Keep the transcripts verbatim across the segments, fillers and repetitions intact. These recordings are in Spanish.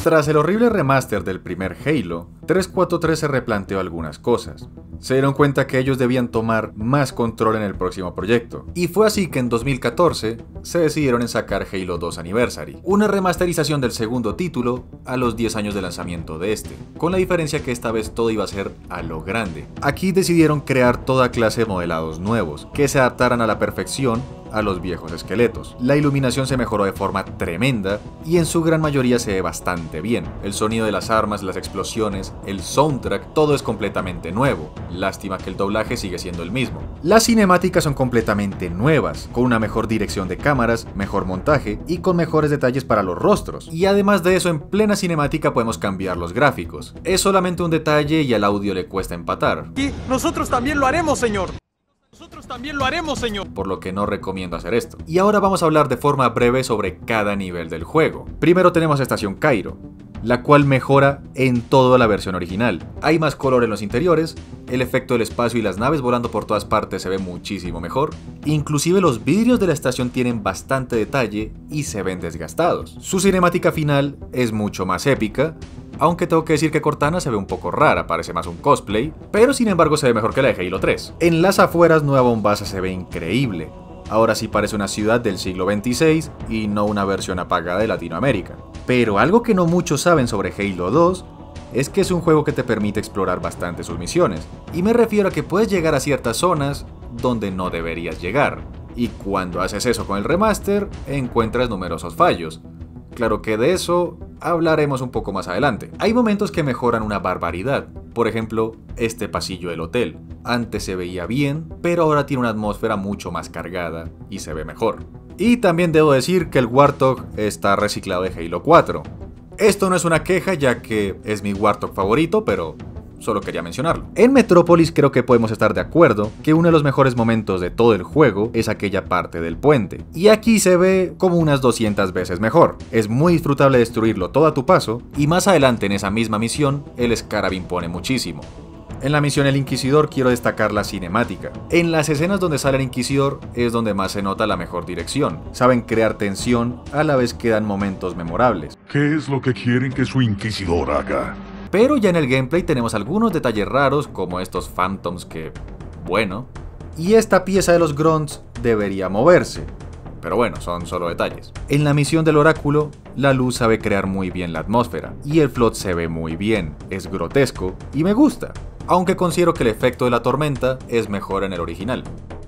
Tras el horrible remaster del primer Halo, trescientos cuarenta y tres se replanteó algunas cosas. Se dieron cuenta que ellos debían tomar más control en el próximo proyecto, y fue así que en dos mil catorce se decidieron en sacar Halo dos Anniversary, una remasterización del segundo título a los diez años de lanzamiento de este, con la diferencia que esta vez todo iba a ser a lo grande. Aquí decidieron crear toda clase de modelados nuevos, que se adaptaran a la perfección a los viejos esqueletos. La iluminación se mejoró de forma tremenda y en su gran mayoría se ve bastante bien. El sonido de las armas, las explosiones, el soundtrack, todo es completamente nuevo. Lástima que el doblaje sigue siendo el mismo. Las cinemáticas son completamente nuevas, con una mejor dirección de cámaras, mejor montaje y con mejores detalles para los rostros. Y además de eso, en plena cinemática podemos cambiar los gráficos. Es solamente un detalle y al audio le cuesta empatar. Y nosotros también lo haremos, señor. Nosotros también lo haremos, señor. Por lo que no recomiendo hacer esto. Y ahora vamos a hablar de forma breve sobre cada nivel del juego. Primero tenemos Estación Cairo, la cual mejora en toda la versión original. Hay más color en los interiores, el efecto del espacio y las naves volando por todas partes se ve muchísimo mejor. Inclusive los vidrios de la estación tienen bastante detalle y se ven desgastados. Su cinemática final es mucho más épica, aunque tengo que decir que Cortana se ve un poco rara, parece más un cosplay, pero sin embargo se ve mejor que la de Halo tres. En las afueras Nueva Mombasa se ve increíble. Ahora sí parece una ciudad del siglo veintiséis y no una versión apagada de Latinoamérica. Pero algo que no muchos saben sobre Halo dos es que es un juego que te permite explorar bastante sus misiones, y me refiero a que puedes llegar a ciertas zonas donde no deberías llegar, y cuando haces eso con el remaster encuentras numerosos fallos. Claro que de eso hablaremos un poco más adelante. Hay momentos que mejoran una barbaridad. Por ejemplo, este pasillo del hotel. Antes se veía bien, pero ahora tiene una atmósfera mucho más cargada y se ve mejor. Y también debo decir que el Warthog está reciclado de Halo cuatro. Esto no es una queja ya que es mi Warthog favorito, pero solo quería mencionarlo. En Metrópolis creo que podemos estar de acuerdo que uno de los mejores momentos de todo el juego es aquella parte del puente. Y aquí se ve como unas doscientas veces mejor. Es muy disfrutable destruirlo todo a tu paso, y más adelante en esa misma misión, el Scarab impone muchísimo. En la misión El Inquisidor quiero destacar la cinemática. En las escenas donde sale el Inquisidor es donde más se nota la mejor dirección. Saben crear tensión a la vez que dan momentos memorables. ¿Qué es lo que quieren que su Inquisidor haga? Pero ya en el gameplay tenemos algunos detalles raros como estos Phantoms que, bueno, y esta pieza de los Grunts debería moverse. Pero bueno, son solo detalles. En la misión del oráculo, la luz sabe crear muy bien la atmósfera, y el flood se ve muy bien, es grotesco y me gusta, aunque considero que el efecto de la tormenta es mejor en el original.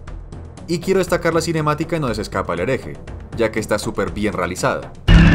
Y quiero destacar la cinemática en donde se escapa el hereje, ya que está súper bien realizada.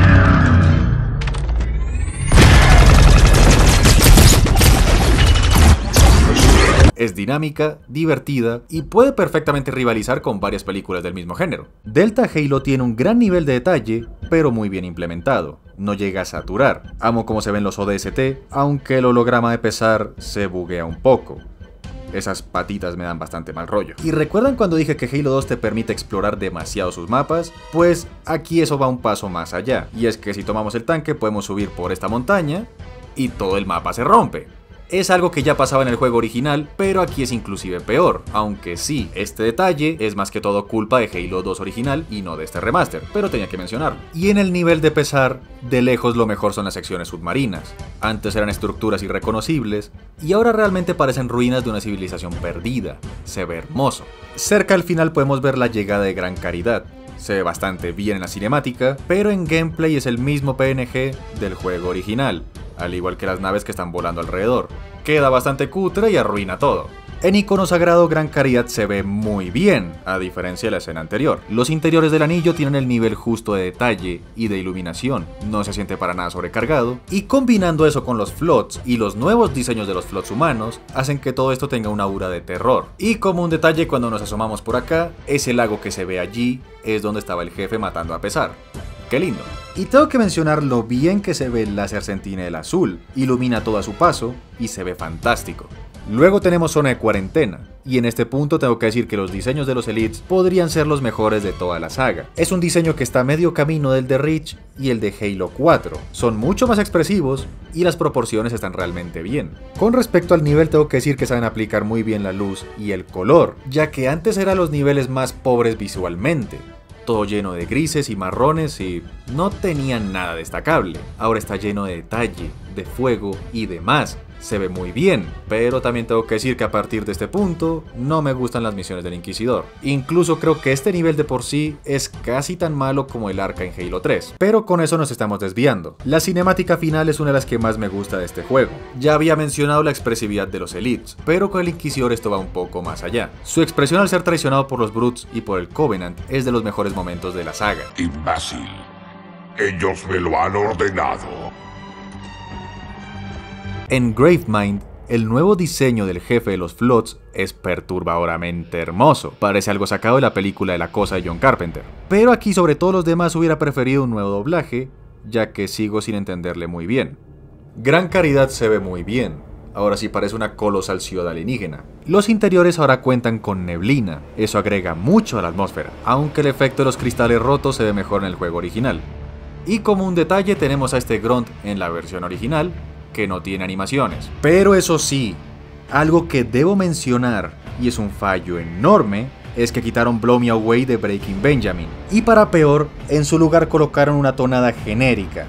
Es dinámica, divertida y puede perfectamente rivalizar con varias películas del mismo género. Delta Halo tiene un gran nivel de detalle, pero muy bien implementado. No llega a saturar. Amo cómo se ven los O D S T, aunque el holograma de pesar se buguea un poco. Esas patitas me dan bastante mal rollo. ¿Y recuerdan cuando dije que Halo dos te permite explorar demasiado sus mapas? Pues aquí eso va un paso más allá. Y es que si tomamos el tanque podemos subir por esta montaña y todo el mapa se rompe. Es algo que ya pasaba en el juego original, pero aquí es inclusive peor, aunque sí, este detalle es más que todo culpa de Halo dos original y no de este remaster, pero tenía que mencionarlo. Y en el nivel de pesar, de lejos lo mejor son las secciones submarinas. Antes eran estructuras irreconocibles, y ahora realmente parecen ruinas de una civilización perdida. Se ve hermoso. Cerca al final podemos ver la llegada de Gran Caridad. Se ve bastante bien en la cinemática, pero en gameplay es el mismo P N G del juego original, al igual que las naves que están volando alrededor. Queda bastante cutre y arruina todo. En Icono Sagrado, Gran Caridad se ve muy bien, a diferencia de la escena anterior. Los interiores del anillo tienen el nivel justo de detalle y de iluminación, no se siente para nada sobrecargado, y combinando eso con los flots y los nuevos diseños de los flots humanos, hacen que todo esto tenga una aura de terror. Y como un detalle, cuando nos asomamos por acá, ese lago que se ve allí es donde estaba el jefe matando a pesar. ¡Qué lindo! Y tengo que mencionar lo bien que se ve el láser Sentinel azul, ilumina todo a su paso y se ve fantástico. Luego tenemos Zona de Cuarentena, y en este punto tengo que decir que los diseños de los Elites podrían ser los mejores de toda la saga. Es un diseño que está a medio camino del de Reach y el de Halo cuatro. Son mucho más expresivos y las proporciones están realmente bien. Con respecto al nivel tengo que decir que saben aplicar muy bien la luz y el color, ya que antes eran los niveles más pobres visualmente. todo lleno de grises y marrones y no tenía nada destacable. Ahora está lleno de detalle, de fuego y demás. Se ve muy bien, pero también tengo que decir que a partir de este punto no me gustan las misiones del Inquisidor. Incluso creo que este nivel de por sí es casi tan malo como el arca en Halo tres, pero con eso nos estamos desviando. La cinemática final es una de las que más me gusta de este juego. Ya había mencionado la expresividad de los Elites, pero con el Inquisidor esto va un poco más allá. Su expresión al ser traicionado por los Brutes y por el Covenant es de los mejores momentos de la saga. Imbécil. Ellos me lo han ordenado. En Gravemind, el nuevo diseño del jefe de los Floods es perturbadoramente hermoso. Parece algo sacado de la película de La Cosa de John Carpenter. Pero aquí sobre todos los demás hubiera preferido un nuevo doblaje, ya que sigo sin entenderle muy bien. Gran Caridad se ve muy bien. Ahora sí parece una colosal ciudad alienígena. Los interiores ahora cuentan con neblina, eso agrega mucho a la atmósfera, aunque el efecto de los cristales rotos se ve mejor en el juego original. Y como un detalle tenemos a este Grunt en la versión original, que no tiene animaciones. Pero eso sí, algo que debo mencionar, y es un fallo enorme, es que quitaron Blow Me Away de Breaking Benjamin. Y para peor, en su lugar colocaron una tonada genérica.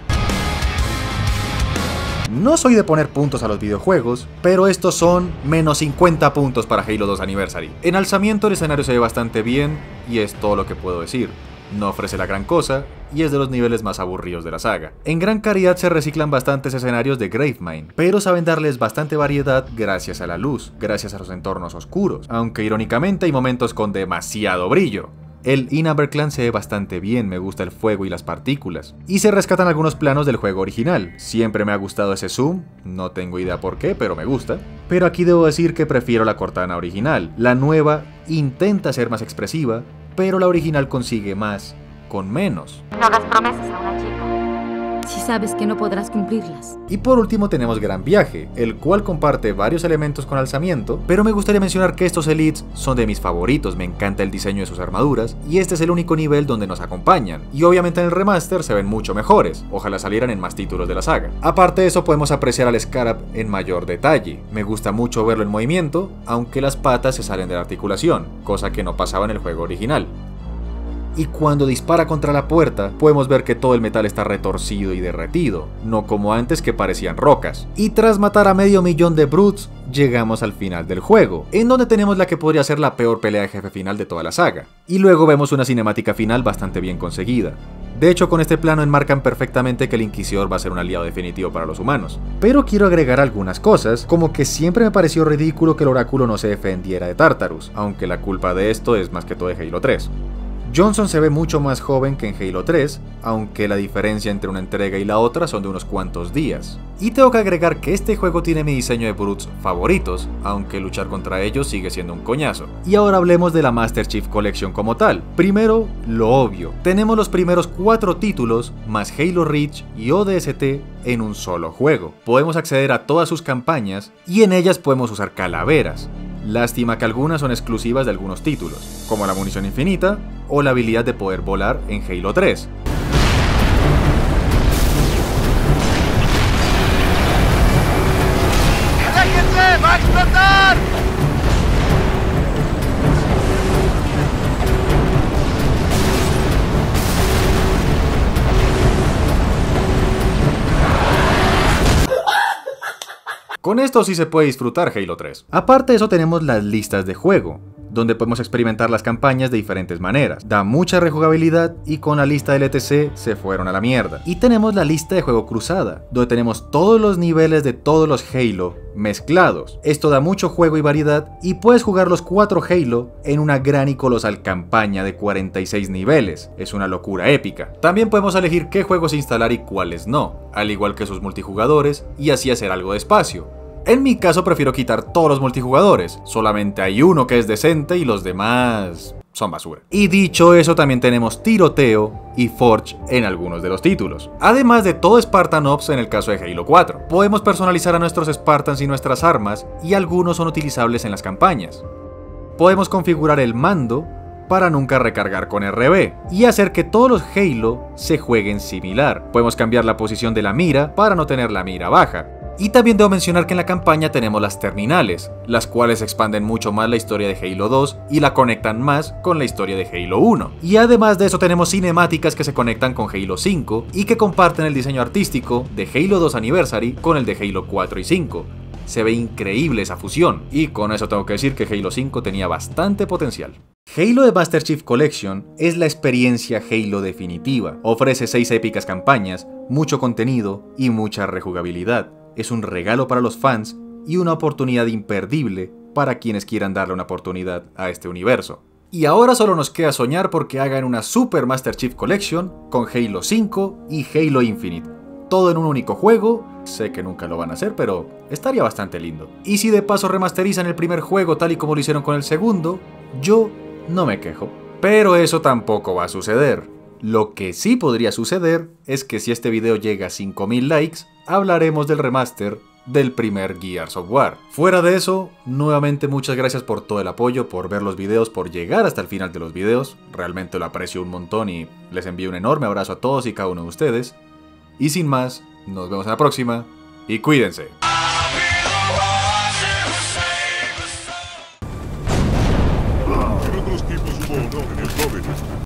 No soy de poner puntos a los videojuegos, pero estos son menos cincuenta puntos para Halo dos Anniversary. En alzamiento el escenario se ve bastante bien, y es todo lo que puedo decir. No ofrece la gran cosa, y es de los niveles más aburridos de la saga. En Gran Caridad se reciclan bastantes escenarios de Gravemind, pero saben darles bastante variedad gracias a la luz, gracias a los entornos oscuros, aunque irónicamente hay momentos con demasiado brillo. El Inhaber Clan se ve bastante bien, me gusta el fuego y las partículas. Y se rescatan algunos planos del juego original. Siempre me ha gustado ese zoom, no tengo idea por qué, pero me gusta. Pero aquí debo decir que prefiero la Cortana original. La nueva intenta ser más expresiva, pero la original consigue más, con menos. No hagas promesas a una chica si sabes que no podrás cumplirlas. Y por último tenemos Gran Viaje, el cual comparte varios elementos con alzamiento, pero me gustaría mencionar que estos Elites son de mis favoritos, me encanta el diseño de sus armaduras, y este es el único nivel donde nos acompañan, y obviamente en el remaster se ven mucho mejores, ojalá salieran en más títulos de la saga. Aparte de eso podemos apreciar al Scarab en mayor detalle, me gusta mucho verlo en movimiento, aunque las patas se salen de la articulación, cosa que no pasaba en el juego original. Y cuando dispara contra la puerta, podemos ver que todo el metal está retorcido y derretido, no como antes que parecían rocas. Y tras matar a medio millón de Brutes, llegamos al final del juego, en donde tenemos la que podría ser la peor pelea de jefe final de toda la saga. Y luego vemos una cinemática final bastante bien conseguida. De hecho, con este plano enmarcan perfectamente que el Inquisidor va a ser un aliado definitivo para los humanos. Pero quiero agregar algunas cosas, como que siempre me pareció ridículo que el oráculo no se defendiera de Tartarus, aunque la culpa de esto es más que todo de Halo tres. Johnson se ve mucho más joven que en Halo tres, aunque la diferencia entre una entrega y la otra son de unos cuantos días. Y tengo que agregar que este juego tiene mi diseño de Brutes favoritos, aunque luchar contra ellos sigue siendo un coñazo. Y ahora hablemos de la Master Chief Collection como tal. Primero, lo obvio. Tenemos los primeros cuatro títulos, más Halo Reach y O D S T en un solo juego. Podemos acceder a todas sus campañas, y en ellas podemos usar calaveras. Lástima que algunas son exclusivas de algunos títulos, como la munición infinita o la habilidad de poder volar en Halo tres. ¡Aléjense! ¡Va a explotar! Con esto sí se puede disfrutar Halo tres. Aparte de eso tenemos las listas de juego, donde podemos experimentar las campañas de diferentes maneras. Da mucha rejugabilidad y con la lista del E T C se fueron a la mierda. Y tenemos la lista de juego cruzada, donde tenemos todos los niveles de todos los Halo mezclados. Esto da mucho juego y variedad y puedes jugar los cuatro Halo en una gran y colosal campaña de cuarenta y seis niveles. Es una locura épica. También podemos elegir qué juegos instalar y cuáles no, al igual que sus multijugadores, y así hacer algo de espacio. En mi caso prefiero quitar todos los multijugadores, solamente hay uno que es decente y los demás son basura. Y dicho eso, también tenemos tiroteo y Forge en algunos de los títulos. Además de todo Spartan Ops en el caso de Halo cuatro. Podemos personalizar a nuestros Spartans y nuestras armas, y algunos son utilizables en las campañas. Podemos configurar el mando para nunca recargar con R B y hacer que todos los Halo se jueguen similar. Podemos cambiar la posición de la mira para no tener la mira baja. Y también debo mencionar que en la campaña tenemos las terminales, las cuales expanden mucho más la historia de Halo dos y la conectan más con la historia de Halo uno. Y además de eso tenemos cinemáticas que se conectan con Halo cinco y que comparten el diseño artístico de Halo dos Anniversary con el de Halo cuatro y cinco. Se ve increíble esa fusión, y con eso tengo que decir que Halo cinco tenía bastante potencial. Halo The Master Chief Collection es la experiencia Halo definitiva. Ofrece seis épicas campañas, mucho contenido y mucha rejugabilidad. Es un regalo para los fans y una oportunidad imperdible para quienes quieran darle una oportunidad a este universo. Y ahora solo nos queda soñar porque hagan una Super Master Chief Collection con Halo cinco y Halo Infinite. Todo en un único juego. Sé que nunca lo van a hacer, pero estaría bastante lindo. Y si de paso remasterizan el primer juego tal y como lo hicieron con el segundo, yo no me quejo. Pero eso tampoco va a suceder. Lo que sí podría suceder es que si este video llega a cinco mil likes, hablaremos del remaster del primer Gears of War. Fuera de eso, nuevamente muchas gracias por todo el apoyo, por ver los videos, por llegar hasta el final de los videos. Realmente lo aprecio un montón y les envío un enorme abrazo a todos y cada uno de ustedes. Y sin más, nos vemos en la próxima y cuídense. En otros tiempos hubo honor en el joven.